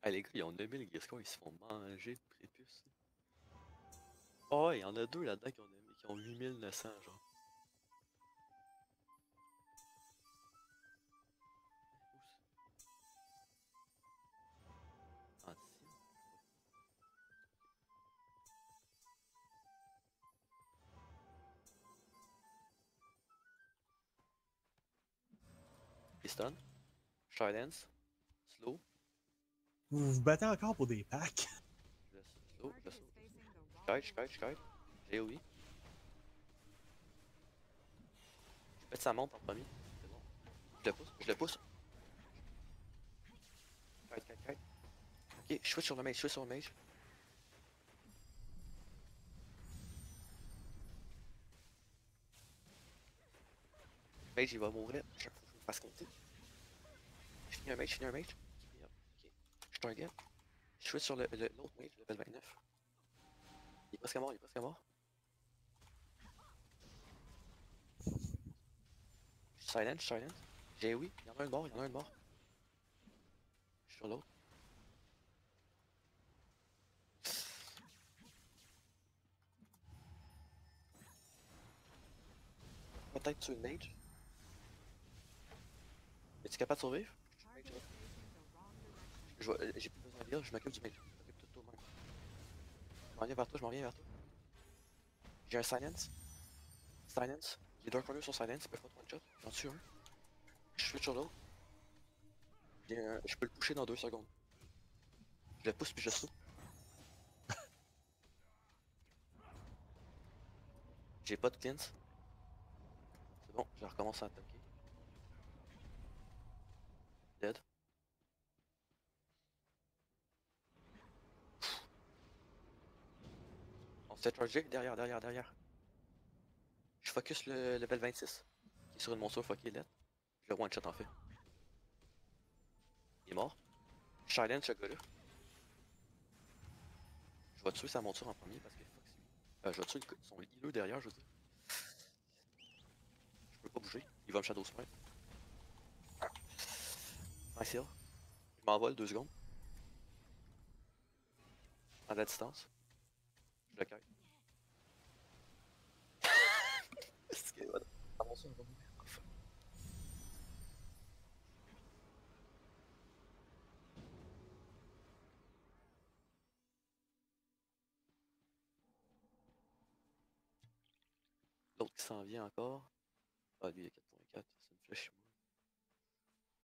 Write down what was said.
Ah, les gars, ils ont 9000 Griscor, ils se font manger de prépuce. Oh, ouais, il y en a deux là-dedans qui ont 8900, genre. Ah, si. Piston, Silence, Slow, Vous vous battez encore pour des packs? Slow, je kite. AOE. Je pète sa montre en premier. C'est bon. Je le pousse. Kite. Ok, je switch sur le mage. Mage, il va mourir. Chaque fois que je me fasse compter. Je finis un mage. Ok. Je target. Je switch sur l'autre mage, level 29. Il est presque mort. Silence. J'ai oui, il y en a un de mort. Je suis sur l'autre. Peut-être sur une mage. Es-tu capable de survivre? J'ai plus besoin de heal, je m'occupe du mage. Je m'occupe de tout le monde. Je m'en viens vers toi. J'ai un silence. Les deux corners sont silence, ils peuvent pas te one-shot. J'en tue un. Je switch sur l'autre. Je peux le pusher dans 2 secondes. Je le pousse puis je saute. J'ai pas de cleanse. C'est bon, je recommence à attaquer. Dead. On se fait charger derrière. Je focus le level 26, qui est sur une monture fucké dead. Je le one-shot en fait. Il est mort. Silence ce gars-là. Je vais tuer sa monture en premier parce que fuck c'est lui. Je vais tuer son healer derrière, je veux dire. Je peux pas bouger. Il va me shadow smite. Nice heal. Je m'envole 2 secondes. À la distance. Je le kite. Est-ce que la monture va mourir? Oh, fuck. L'autre qui s'en vient encore. Ah lui il a 4.4. C'est une flèche